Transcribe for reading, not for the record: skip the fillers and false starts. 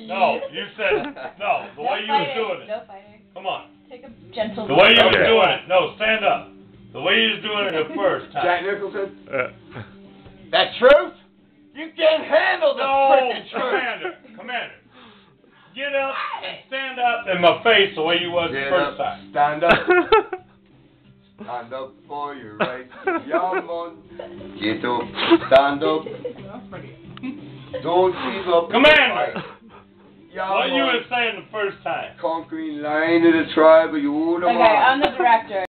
No, you said no. The way you was doing it. No fighting. Come on. Take a gentle. The way you was doing it. No, stand up. The way you was doing it the first time. Jack Nicholson. That truth? You can't handle the freaking truth. Commander. Get up and stand up in my face the way you was the first time. Stand up. Stand up for your rights, young man. Get up. Stand up. Don't give up. Commander. What Young you was saying the first time. Conquering lion of the tribe of Judah. Okay, I'm the director.